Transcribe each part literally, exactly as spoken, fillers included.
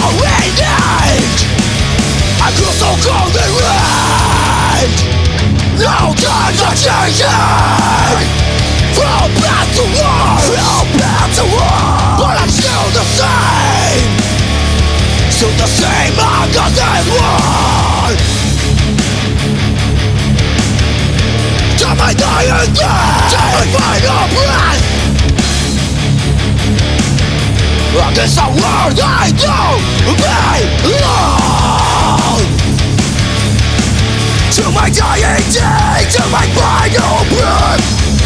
all we need. I grew so cold and red. No time to change it. From bad to worse, from bad to worse. But I'm still the same. Still the same uncontained one. To my dying day, to my final breath. Against the world I do belong. To my dying day, to my final breath.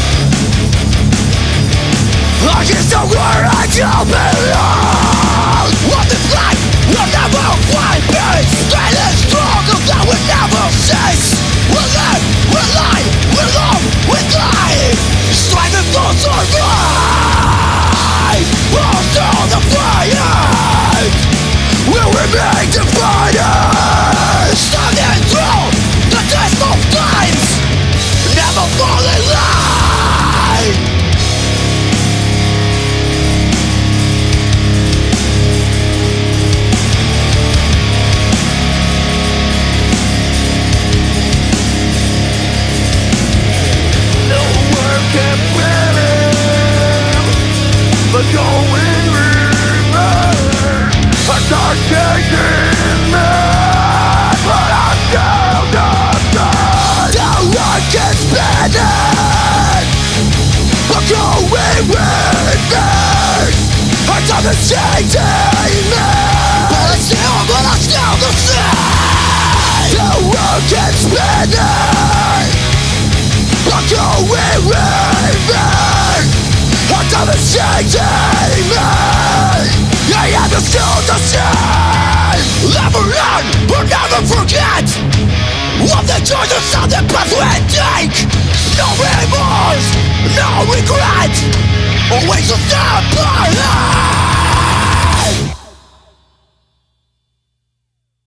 Against the world I do belong. What is life will never find peace. Daily struggle that will never cease. We'll live, we'll lie, we'll love, we'll die. Striving to survive. Also defiant. We'll remain defiant. Standing through the test of times. Never fall in line. But going river, I start chasing me, but I'm still the same. The rock is spinning, I'm going with me. I start chasing me, but I'm still, but I'm still the same. The rock is spinning, I'm going with me. I don't change me. I am still the same. Never learn, but never forget. Of the choices of the path we take. No remorse, no regret. Always a step ahead.